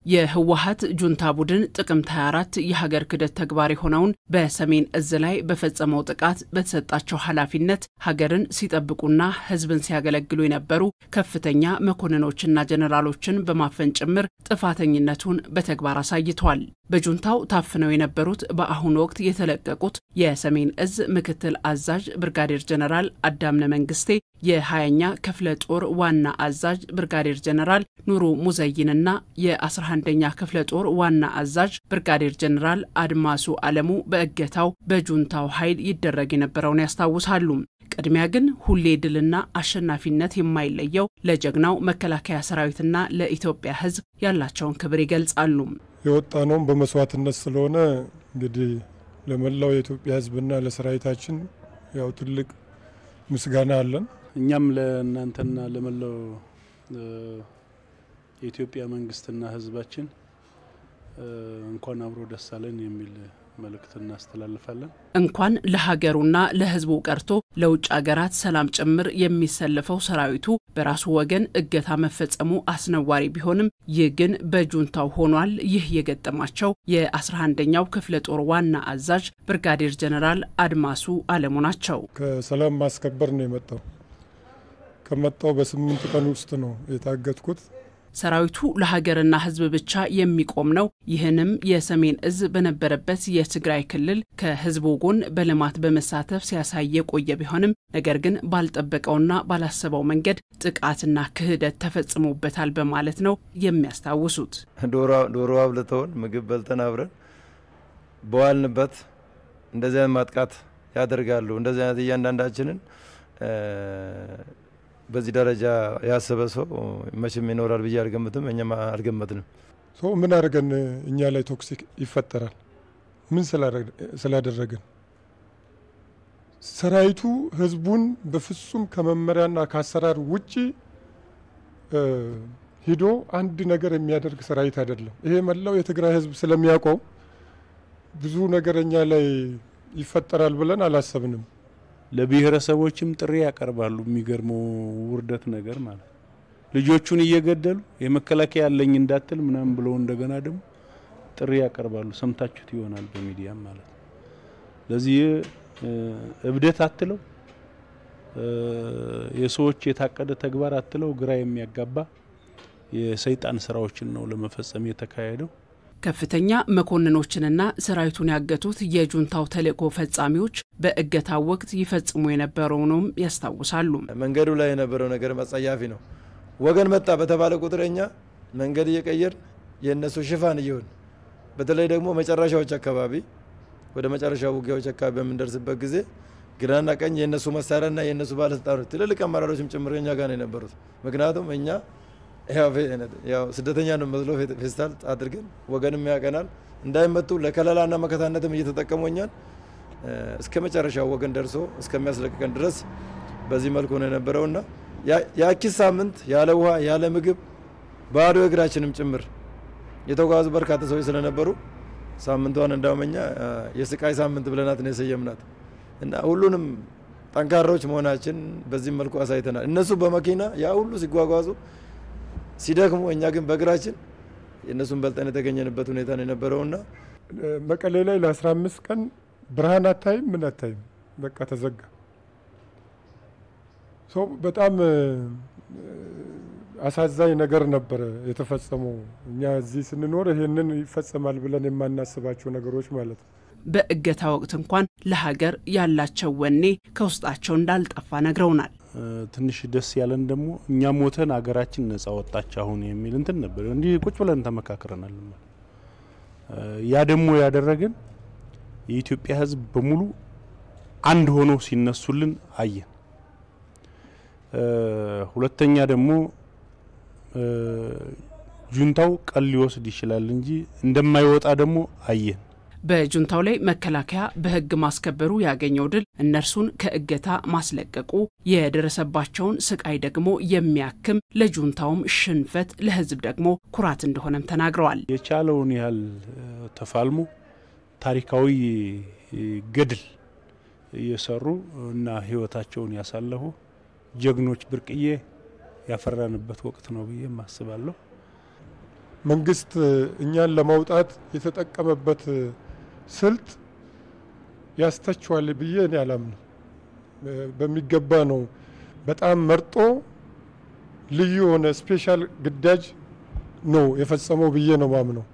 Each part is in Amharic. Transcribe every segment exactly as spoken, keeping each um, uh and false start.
የህወሓት ጁንታ ቡድን ጥቅምት ሃያ አራት የሀገር ክህደት ተግባር ሆነውን በሰሜን እዝ ላይ በፈጸመው ጥቃት በተሰጣቸው ኃላፊነት ሀገርን ሲጠብቁና ህዝብን ሲያገለግሉ የነበሩ ከፍተኛ መኮንኖችና ጀነራሎችን በማፈን ጭምር ጥፋተኝነቱን በተግባር አሳይቷል። በጁንታው ታፍነው የነበሩት በአሁኑ ወቅት የተለቀቁት የሰሜን እዝ ምክትል አዛዥ ብርጋዴር ጀነራል አዳምነ መንግስቴ የሃያኛ ክፍለ ጦር ዋና አዛዥ ብርጋዴር ጀነራል ኑሩ ሙዘይንና የአስራ አንደኛ ክፍለ ጦር ዋና አዛዥ ብርጋዴር ጀነራል አድማሱ አለሙ በእገታው በጁንታው ኃይል ይደረግ የነበረውን ያስታውሳሉ። ቅድሚያ ግን ሁሌ ድልና አሸናፊነት የማይለየው ለጀግናው መከላከያ ሰራዊትና ለኢትዮጵያ ህዝብ ያላቸውን ክብር ይገልጻሉ። የወጣነው በመስዋዕትነት ስለሆነ እንግዲህ ለመላው የኢትዮጵያ ህዝብና ለሰራዊታችን ያው ትልቅ ምስጋና አለን። እኛም ለእናንተና ለመላው የኢትዮጵያ መንግስትና ህዝባችን እንኳን አብሮ ደስ አለን የሚል መልእክት እናስተላልፋለን። እንኳን ለሀገሩና ለህዝቡ ቀርቶ ለውጭ ሀገራት ሰላም ጭምር የሚሰለፈው ሰራዊቱ በራሱ ወገን እገታ መፈጸሙ አስነዋሪ ቢሆንም ይህ ግን በጁንታው ሆኗል። ይህ የገጠማቸው የአስራ አንደኛው ክፍለ ጦር ዋና አዛዥ ብርጋዴር ጀነራል አድማሱ አለሙ ናቸው። ከሰላም ማስከበር ነው የመጣው። ከመጣው በስምንት ቀን ውስጥ ነው የታገትኩት። ሰራዊቱ ለሀገርና ህዝብ ብቻ የሚቆም ነው። ይህንም የሰሜን እዝ በነበረበት የትግራይ ክልል ከህዝቡ ጎን በልማት በመሳተፍ ሲያሳይ የቆየ ቢሆንም ነገር ግን ባልጠበቀውና ባላሰበው መንገድ ጥቃትና ክህደት ተፈጽሞበታል በማለት ነው የሚያስታውሱት። ዶሮ ዶሮ አብልተውን ምግብ በልተን አብረን በዋልንበት እንደዚህ ማጥቃት ያደርጋሉ። እንደዚህ አይነት እያንዳንዳችንን በዚህ ደረጃ ያሰበ ሰው መቼም ይኖራል ብዬ አልገምትም። እኛም አልገመትንም። ሰው ምን አደረገን? እኛ ላይ ቶክሲክ ይፈጠራል። ምን ስላደረገን? ሰራዊቱ ህዝቡን በፍጹም ከመመሪያና ከአሰራር ውጪ ሂዶ አንድ ነገር የሚያደርግ ሰራዊት አይደለም። ይሄ መላው የትግራይ ህዝብ ስለሚያውቀው ብዙ ነገርኛ ላይ ይፈጠራል ብለን አላሰብንም። ለብሔረሰቦችም ጥሪ ያቀርባሉ። የሚገርመው ውርደት ነገር ማለት ልጆቹን እየገደሉ የመከላከያ ያለኝ እንዳትል ምናም ብለው እንደገና ደግሞ ጥሪ ያቀርባሉ። ሰምታችሁት ይሆናል በሚዲያ ማለት ነው። ለዚህ እብደት አትለው የሰዎች የታቀደ ተግባር አትለው ግራ የሚያጋባ የሰይጣን ስራዎችን ነው ለመፈጸም የተካሄደው። ከፍተኛ መኮንኖችንና ሰራዊቱን ያገቱት የጁንታው ተልእኮ ፈጻሚዎች በእገታው ወቅት ይፈጽሙ የነበረውንም ያስታውሳሉ። መንገዱ ላይ የነበረው ነገር መጸያፊ ነው። ወገን መጣ በተባለ ቁጥረኛ መንገድ እየቀየር የነሱ ሽፋን ይሁን በተለይ ደግሞ መጨረሻዎች አካባቢ ወደ መጨረሻው ውጊያዎች አካባቢ በመንደርስበት ጊዜ ግራና ቀኝ የነሱ መሳሪያና የነሱ ባለስልጣኖች ትልልቅ አመራሮችም ጭምረኛ ጋር ነው የነበሩት። ምክንያቱም እኛ ያው ስደተኛ ነው መስሎ ፌስታል አድርገን ወገንም ያቀናል እንዳይመጡ ለከለላና መከታነትም እየተጠቀሙኛል እስከ መጨረሻው ወገን ደርሶ እስከሚያስለቀቀን ድረስ በዚህ መልኩ ነው የነበረውና ያኪስ ሳምንት ያለ ውሃ ያለ ምግብ ባዶ እግራችንም ጭምር የተጓዙ በርካታ ሰዎች ስለነበሩ ሳምንቷን እንዳውመኛ የስቃይ ሳምንት ብለናት ነው የሰየምናት እና ሁሉንም ጠንካራዎች መሆናችን በዚህ መልኩ አሳይተናል። እነሱ በመኪና ያ ሁሉ ሲጓጓዙ ሲደክሙ እኛ ግን በእግራችን የነሱን በልጠን የተገኘንበት ሁኔታ ነው የነበረውና መቀሌ ላይ ለአስራ አምስት ቀን ብርሃን አታይም ምን አታይም በቃ ተዘጋ። ሰው በጣም አሳዛኝ ነገር ነበር የተፈጸመው። እኛ እዚህ ስንኖር ይሄንን ይፈጸማል ብለን የማናስባቸው ነገሮች ማለት ነው። በእገታ ወቅት እንኳን ለሀገር ያላቸው ወኔ ከውስጣቸው እንዳልጠፋ ነግረውናል። ትንሽ ደስ ያለን ደግሞ እኛ ሞተን ሀገራችን ነፃ ወጣች አሁን የሚል እንትን ነበር። እንዴ ቁጭ ብለን ተመካከረናል። ያ ደግሞ ያደረገን የኢትዮጵያ ህዝብ በሙሉ አንድ ሆኖ ሲነሱልን አየን። ሁለተኛ ደግሞ ጁንታው ቀል ሊወስድ ይችላል እንጂ እንደማይወጣ ደግሞ አየን። በጁንታው ላይ መከላከያ በህግ ማስከበሩ ያገኘው ድል እነርሱን ከእገታ ማስለቀቁ የደረሰባቸውን ስቃይ ደግሞ የሚያክም ለጁንታውም ሽንፈት ለህዝብ ደግሞ ኩራት እንደሆነም ተናግረዋል። የቻለውን ያህል ተፋልሞ ታሪካዊ ገድል እየሰሩ እና ህይወታቸውን ያሳለፉ ጀግኖች ብርቅዬ ያፈራንበት ወቅት ነው ብዬ ማስባለሁ። መንግስት እኛን ለማውጣት የተጠቀመበት ስልት ያስተችዋል ብዬ እኔ አላምንም። በሚገባ ነው በጣም መርጦ ልዩ ሆነ ስፔሻል ግዳጅ ነው የፈጸመው ብዬ ነው ማምነው።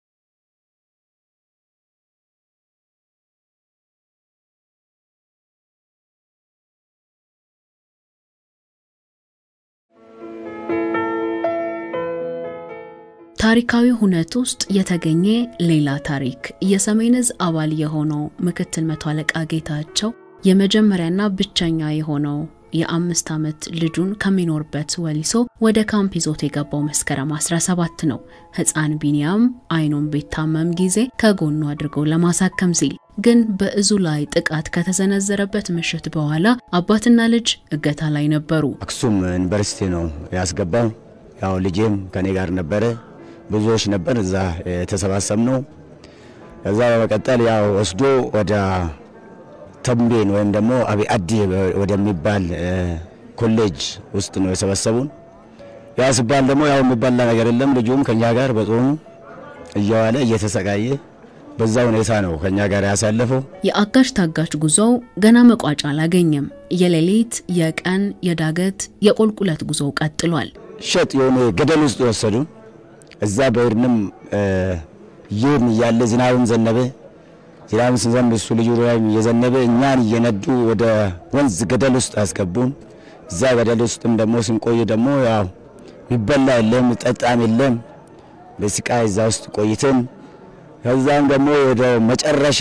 ታሪካዊ ሁነት ውስጥ የተገኘ ሌላ ታሪክ የሰሜን ዕዝ አባል የሆነው ምክትል መቶ አለቃ ጌታቸው የመጀመሪያና ብቸኛ የሆነው የአምስት ዓመት ልጁን ከሚኖርበት ወሊሶ ወደ ካምፕ ይዞት የገባው መስከረም አስራ ሰባት ነው። ህፃን ቢኒያም አይኑን በታመም ጊዜ ከጎኑ አድርገው ለማሳከም ሲል ግን በእዙ ላይ ጥቃት ከተሰነዘረበት ምሽት በኋላ አባትና ልጅ እገታ ላይ ነበሩ። አክሱም ዩኒቨርሲቲ ነው ያስገባው። ያው ልጄም ከኔ ጋር ነበረ። ብዙዎች ነበር እዛ ተሰባሰብነው። ከዛ በመቀጠል ያው ወስዶ ወደ ተምቤን ወይም ደግሞ አቢ አዲ ወደሚባል ኮሌጅ ውስጥ ነው የሰበሰቡን። ያ ሲባል ደግሞ ያው የሚባል ነገር የለም። ልጁም ከኛ ጋር በጾሙ እያዋለ እየተሰቃየ በዛ ሁኔታ ነው ከኛ ጋር ያሳለፈው። የአጋሽ ታጋች ጉዞው ገና መቋጫ አላገኘም። የሌሊት የቀን የዳገት የቁልቁለት ጉዞው ቀጥሏል። ሸጥ የሆነ ገደል ውስጥ ወሰዱ። እዛ በእርንም ይሁን ያለ ዝናብም ዘነበ። ዝናብም ሲዘንብ እሱ ልጁ ላይ የዘነበ እኛን እየነዱ ወደ ወንዝ ገደል ውስጥ አስገቡን። እዛ ገደል ውስጥም ደግሞ ስንቆይ ደግሞ ያው ይበላ የለም ጠጣም የለም። በስቃይ እዛ ውስጥ ቆይተን ከዛም ደግሞ ወደ መጨረሻ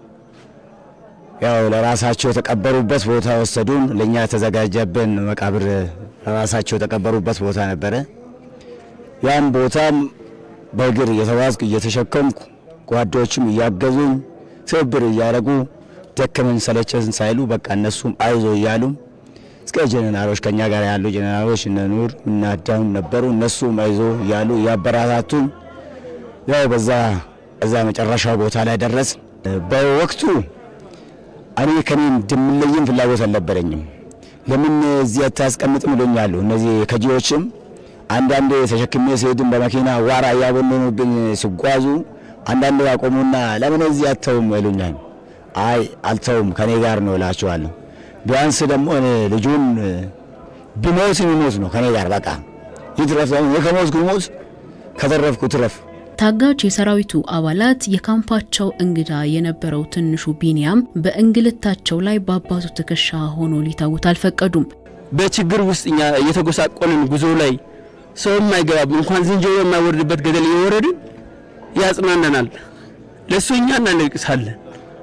ያው ለራሳቸው ተቀበሩበት ቦታ ወሰዱን። ለኛ ተዘጋጀብን መቃብር ለራሳቸው ተቀበሩበት ቦታ ነበረ። ያን ቦታም በእግር እየተዋዝኩ እየተሸከምኩ ጓዶችም እያገዙኝ ትብብር እያረጉ ደከመን ሰለቸን ሳይሉ በቃ እነሱም አይዞ እያሉ እስከ ጀነራሎች ከኛ ጋር ያሉ ጀነራሎች እነ ኑር እና ዳውን ነበሩ። እነሱም አይዞ እያሉ ያበራታቱ ያው በዛ እዛ መጨረሻው ቦታ ላይ ደረስ። በወቅቱ እኔ ከኔ እንደምለይም ፍላጎት አልነበረኝም። ለምን እዚህ አታስቀምጥም ይሉኛሉ እነዚህ ከጂዎችም። አንዳንዴ ተሸክሜ ሲሄድም በመኪና ዋራ ያቦነኑብኝ ሲጓዙ አንዳንዴ ያቆሙና ለምን እዚህ አተውም ይሉኛል። አይ አልተውም ከኔ ጋር ነው እላቸዋለሁ። ቢያንስ ደግሞ እኔ ልጁን ቢሞት ይሞት ነው ከኔ ጋር በቃ ይትረፍ ነው ከሞት ጉሞት ከተረፍኩ ትረፍ። ታጋች የሰራዊቱ አባላት የካምፓቸው እንግዳ የነበረው ትንሹ ቢኒያም በእንግልታቸው ላይ ባባቱ ተከሻ ሆኖ ሊታውት አልፈቀዱም። በችግር ውስጥኛ እየተጎሳቆልን ጉዞ ላይ ሰው የማይገባብ እንኳን ዝንጀሮ የማይወርድበት ገደል እየወረድን ያጽናናናል። ለሱኛ እናለቅሳለን፣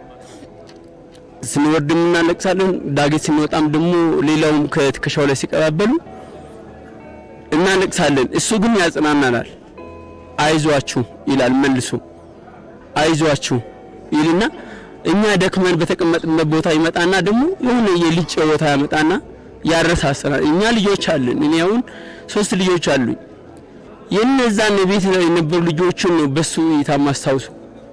ስንወርድም እናለቅሳለን። ዳገት ስንወጣም ደግሞ ሌላውም ከትከሻው ላይ ሲቀባበሉ እናለቅሳለን። እሱ ግን ያጽናናናል። አይዟችሁ ይላል መልሶ አይዟችሁ ይልና እኛ ደክመን በተቀመጥንበት ቦታ ይመጣና ደግሞ የሆነ የልጅ ቦታ ያመጣና ያረሳሰናል። እኛ ልጆች አለን። እኔ አሁን ሶስት ልጆች አሉኝ። የነዛን ቤት ላይ የነበሩ ልጆችን ነው በሱ ይታማስታውሱ።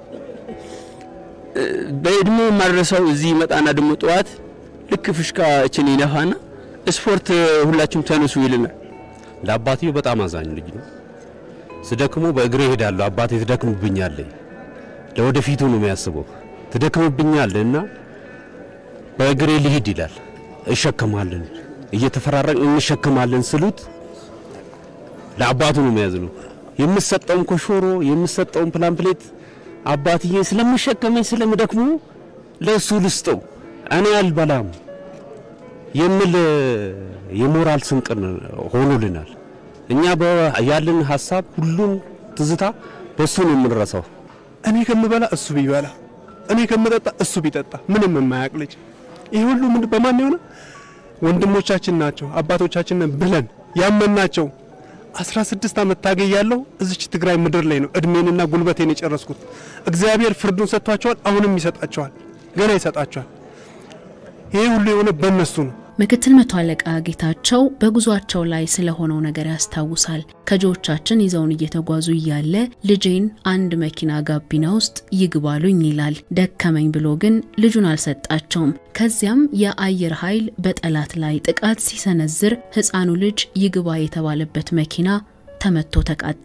በእድሜ ማረሳው እዚህ ይመጣና ደግሞ ጧት ልክ ፍሽካ እቺን ይነፋና ስፖርት ሁላችሁም ተነሱ ይልናል። ለአባቴው በጣም አዛኝ ልጅ ነው። ስደክሞ በእግሬ ሄዳለሁ። አባቴ ትደክምብኛል፣ ለወደፊቱ ነው የሚያስበው። ትደክምብኛልና በእግሬ ልሂድ ይላል። እሸከማለን እየተፈራረቅን እንሸከማለን ስሉት ለአባቱ ነው የሚያዝነው። የምሰጠውን ኮሾሮ የምሰጠውን ፕላምፕሌት አባትዬ ስለምሸከመኝ ስለምደክሙ ለሱ ልስጠው እኔ አልበላም የሚል የሞራል ስንቅ ሆኖልናል። እኛ በያለን ሐሳብ ሁሉን ትዝታ በሱ ነው የምንረሳው። እኔ ከምበላ እሱ ቢበላ እኔ ከምጠጣ እሱ ቢጠጣ ምንም የማያቅ ልጅ ይሄ ሁሉ ምን በማን ይሆነ? ወንድሞቻችን ናቸው አባቶቻችን ብለን ያመናቸው አስራ ስድስት አመት ታገያለሁ እዚች ትግራይ ምድር ላይ ነው እድሜንና ጉልበቴን የጨረስኩት። እግዚአብሔር ፍርዱን ሰጥቷቸዋል፣ አሁንም ይሰጣቸዋል፣ ገና ይሰጣቸዋል። ይሄ ሁሉ የሆነ በእነሱ ነው። ምክትል መቶ አለቃ ጌታቸው በጉዟቸው ላይ ስለሆነው ነገር ያስታውሳል። ከጆቻችን ይዘውን እየተጓዙ ይያለ ልጄን አንድ መኪና ጋቢና ውስጥ ይግባሉኝ ይላል። ደከመኝ ብሎ ግን ልጁን አልሰጣቸውም። ከዚያም የአየር ኃይል በጠላት ላይ ጥቃት ሲሰነዝር ህፃኑ ልጅ ይግባ የተባለበት መኪና ተመቶ ተቃጠለ።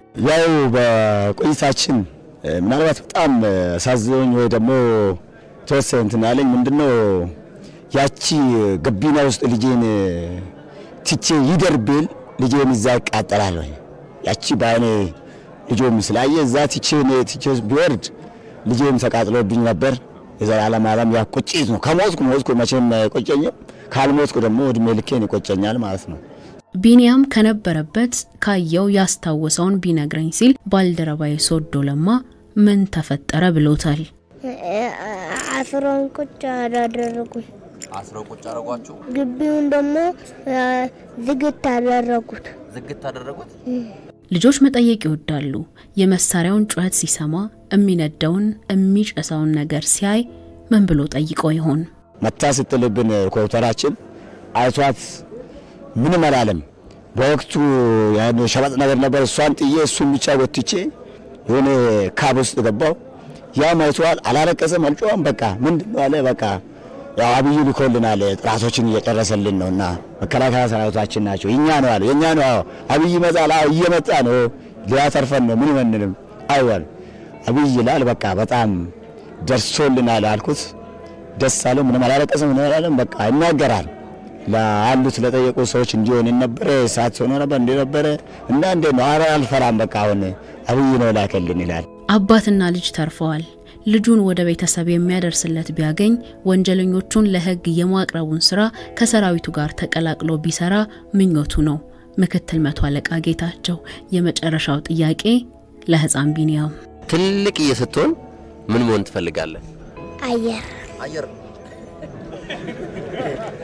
ያው በቆይታችን ምናልባት በጣም ሳዝኖኝ ወይ ደግሞ ተወሰነ እንትን ያለኝ ምንድነው ያቺ ገቢና ውስጥ ልጄን ትቼ ይደርብል ልጄን እዛ ይቃጠላል ወይ ያቺ ባይኔ ልጆም ስላየ እዛ ትቼ ነው ትቼ ቢወርድ ልጄም ተቃጥሎብኝ ነበር የዘላለም ዓለም ያቆጭት ነው ከሞትኩ ሞትኩ መቼም አይቆጨኝም ካልሞትኩ ደግሞ እድሜ ልኬን ይቆጨኛል ማለት ነው ቢኒያም ከነበረበት ካየው ያስታወሰውን ቢነግረኝ ሲል ባልደረባይ ሶዶ ለማ ምን ተፈጠረ ብሎታል አስሮን ቁጭ አደረጉኝ አስረው ቁጭ አደረጓቸው ግቢውን ደግሞ ዝግት አደረጉት ዝግት አደረጉት ልጆች መጠየቅ ይወዳሉ የመሳሪያውን ጩኸት ሲሰማ እሚነደውን እሚጨሳውን ነገር ሲያይ ምን ብሎ ጠይቆ ይሆን መታ ስትልብን ኮተራችን አይቷት ምን መላለም በወቅቱ ያን ሸበጥ ነገር ነበር እሷን ጥዬ እሱን ብቻ ወጥቼ የሆነ ካብስ ገባው ያ ማይቷል አላረቀሰም አልጮም በቃ ምንድነው አለ በቃ ያው አብይ ልኮልናል ጥራቶችን እየጨረሰልን ነውና መከላከያ ሰራዊታችን ናቸው እኛ ነው አለ የኛ ነው አብይ መዛላ እየመጣ ነው ሊያተርፈን ነው ምን መንንም አይዋል አብይ ይላል በቃ በጣም ደርሶልናል አልኩት ደስ አለው ምን አላረቀሰም ምን አላለም በቃ ይናገራል ለአንዱት ለጠየቁ ሰዎች እንዲሆን ነበር ሳት ሆኖ ነበር እንደ ነበር እና እንደ ነው አራ አልፈራም በቃ አሁን አብይ ነው ላከልን ይላል አባትና ልጅ ተርፈዋል ልጁን ወደ ቤተሰብ የሚያደርስለት ቢያገኝ ወንጀለኞቹን ለህግ የማቅረቡን ስራ ከሰራዊቱ ጋር ተቀላቅሎ ቢሰራ ምኞቱ ነው ምክትል መቶ አለቃ ጌታቸው የመጨረሻው ጥያቄ ለህፃን ቢኒያም ትልቅ እየሰጠን ምን መሆን ትፈልጋለህ አየር አየር